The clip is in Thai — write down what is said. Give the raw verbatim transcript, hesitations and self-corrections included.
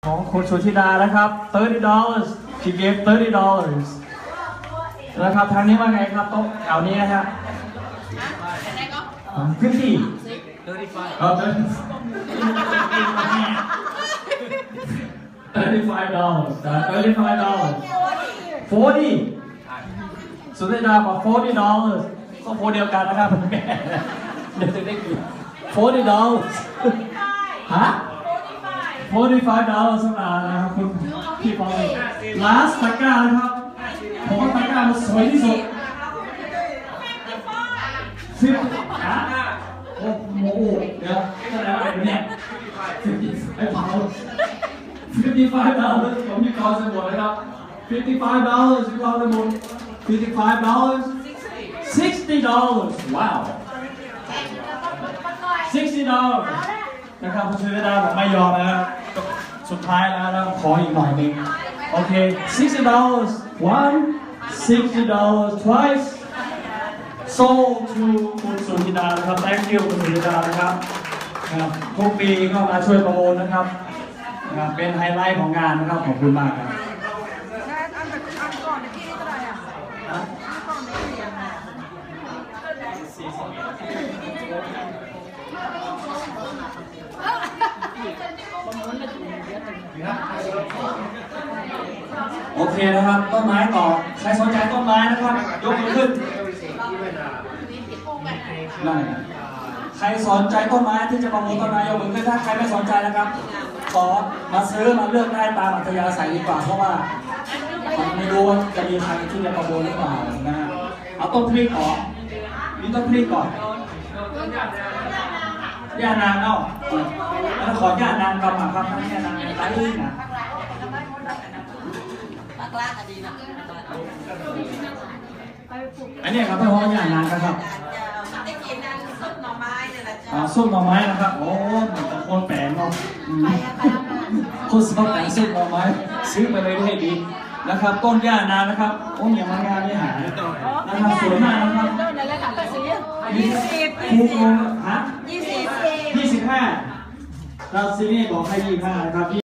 ของคุณสุธิดานะครับ thirty dollars she gave thirty dollars นะครับทางนี้ว่าไงครับโต๊ะแถวนี้นะฮะฟifty เออ thirty-five dollars thirty-five dollars forty สุธิดาบอก forty dollars ก็โพเดียวกันนะครับแม่เดี๋ยวจะได้กิน forty dollars ฮะforty-five dollars สำหรับนะครับคุณพี่ปอง last ตะกร้านะครับผมว่าตะกร้ามันสวยที่สุดสิบฮะโอ้โหเดี๋ยวจะอะไรวะเนี่ยไอ้เผา fifty-five dollars ผมพี่กอล์ฟจะหมดนะครับ fifty-five dollars พี่กอล์ฟจะหมด fifty-five dollars sixty dollars ว้าว sixty dollars นะครับคุณสุธิดาผมไม่ยอมนะครับสุดท้ายแล้วนะขออีกหน่อยหนึ่งโอเค sixty dollars one sixty dollars twice sold to คุณสุธิดานะครับ thank you คุณสุธิดานะครับนะครับทุกปีก็มาช่วยประมูลนะครับนะครับเป็นไฮไลท์ของงานนะครับขอบคุณมากครับโอเคนะครับต้นไม้ต่อใครสนใจต้นไม้นะครับยกมือขึ้นนั่นใครสนใจต้นไม้ที่จะประมูลต้นไม้ยกมือขึ้นถ้าใครไม่สนใจนะครับขอมาซื้อมาเลือกได้ตามอัธยาศัยดีกว่าเพราะว่าไม่รู้ว่าจะมีใครที่จะประมูลหรือเปล่านะฮะเอาต้นพริกก่อนนี่ต้นพริกก่อนย่านางเอ้าแล้วขอย่านางกำมาครับย่านางไร้นะอันนี้ครับพี่พ่อย่านางครับได้กินนั่นซุปหน่อไม้เนี่ยแหละจ้าซุปหน่อไม้นะครับโอ้แต่คนแปลงเนาะคนสมัครแต่งซุปหน่อไม้ซื้อไปเลยได้ดีนะครับต้นย่านางนะครับโอ้ยอย่างมางานนี่หานะครับสวยมากนะครับยี่สิบยี่สิบฮะยี่สิบยี่สิบห้าเราซีนี่บอกให้ยี่สิบห้านะครับ